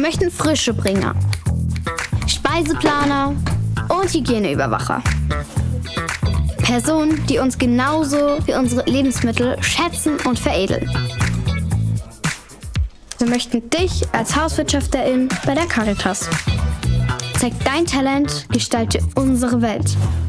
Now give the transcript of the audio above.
möchten Frischebringer, Speiseplaner und Hygieneüberwacher. Personen, die uns genauso wie unsere Lebensmittel schätzen und veredeln. Wir möchten dich als Hauswirtschafterin bei der Caritas. Zeig dein Talent, gestalte unsere Welt.